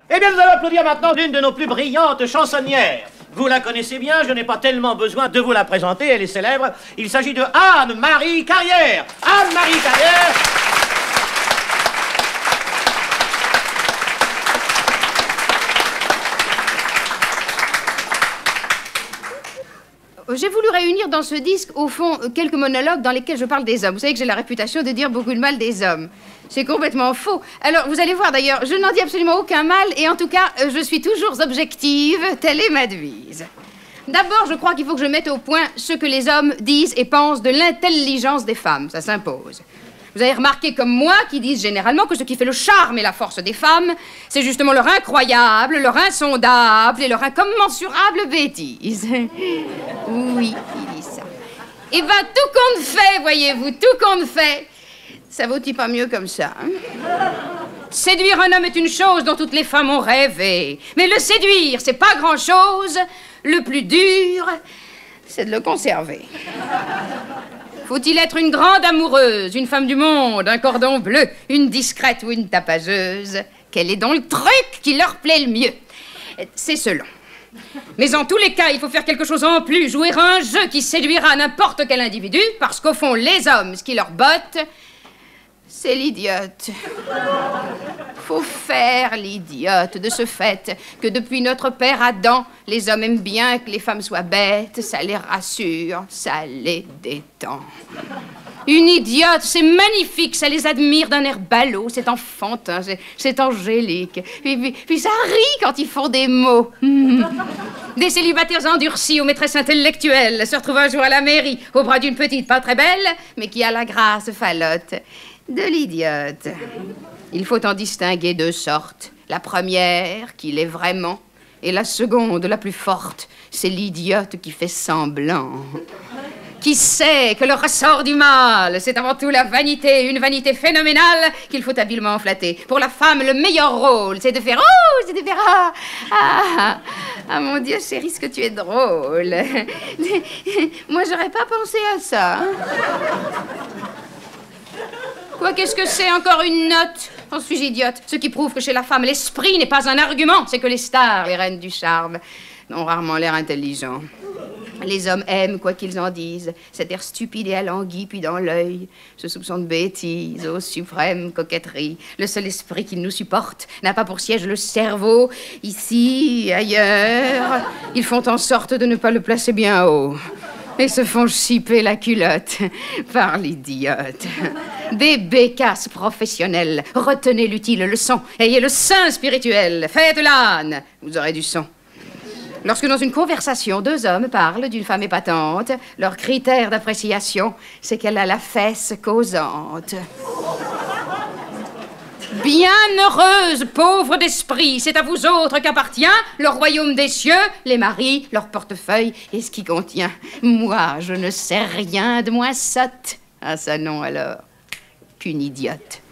Eh bien, nous allons applaudir maintenant l'une de nos plus brillantes chansonnières. Vous la connaissez bien, je n'ai pas tellement besoin de vous la présenter, elle est célèbre. Il s'agit de Anne-Marie Carrière. Anne-Marie Carrière. J'ai voulu réunir dans ce disque, au fond, quelques monologues dans lesquels je parle des hommes. Vous savez que j'ai la réputation de dire beaucoup de mal des hommes. C'est complètement faux. Alors, vous allez voir d'ailleurs, je n'en dis absolument aucun mal, et en tout cas, je suis toujours objective, telle est ma devise. D'abord, je crois qu'il faut que je mette au point ce que les hommes disent et pensent de l'intelligence des femmes. Ça s'impose. Vous avez remarqué comme moi qu'ils disent généralement que ce qui fait le charme et la force des femmes, c'est justement leur incroyable, leur insondable et leur incommensurable bêtise. Oui, il dit ça. Et ben, tout compte fait, voyez-vous, tout compte fait, ça vaut-il pas mieux comme ça, hein? Séduire un homme est une chose dont toutes les femmes ont rêvé. Mais le séduire, c'est pas grand-chose. Le plus dur, c'est de le conserver. Faut-il être une grande amoureuse, une femme du monde, un cordon bleu, une discrète ou une tapageuse? Quel est donc le truc qui leur plaît le mieux? C'est selon. Mais en tous les cas, il faut faire quelque chose en plus, jouer un jeu qui séduira n'importe quel individu, parce qu'au fond, les hommes, ce qui leur botte, c'est l'idiote. Faut faire l'idiote de ce fait que depuis notre père Adam, les hommes aiment bien que les femmes soient bêtes, ça les rassure, ça les détend. Une idiote, c'est magnifique, ça les admire d'un air ballot, c'est enfantin, c'est angélique. Puis ça rit quand ils font des mots. Des célibataires endurcis aux maîtresses intellectuelles se retrouvent un jour à la mairie, au bras d'une petite pas très belle, mais qui a la grâce falotte de l'idiote. Il faut en distinguer deux sortes. La première, qui l'est vraiment, et la seconde, la plus forte, c'est l'idiote qui fait semblant. Qui sait que le ressort du mal, c'est avant tout la vanité, une vanité phénoménale qu'il faut habilement flatter. Pour la femme, le meilleur rôle, c'est de faire « Oh, c'est de faire ah, mon Dieu, chérie, ce que tu es drôle. » Moi, j'aurais pas pensé à ça. Quoi, qu'est-ce que c'est encore une note? Oh, suis-je idiote? Ce qui prouve que chez la femme, l'esprit n'est pas un argument. C'est que les stars, les reines du charme, ont rarement l'air intelligents. Les hommes aiment, quoi qu'ils en disent, cet air stupide et alangui, puis dans l'œil, ce soupçon de bêtise, ô suprême coquetterie. Le seul esprit qui nous supporte n'a pas pour siège le cerveau, ici, ailleurs. Ils font en sorte de ne pas le placer bien haut. Et se font chipper la culotte par l'idiote. Des bécasses professionnelles. Retenez l'utile leçon. Ayez le sein spirituel. Faites l'âne. Vous aurez du son. Lorsque dans une conversation, deux hommes parlent d'une femme épatante, leur critère d'appréciation, c'est qu'elle a la fesse causante. Bienheureuse, pauvre d'esprit, c'est à vous autres qu'appartient le royaume des cieux, les maris, leur portefeuille et ce qui contient. Moi, je ne sais rien de moins sotte. Ah ça non alors, qu'une idiote.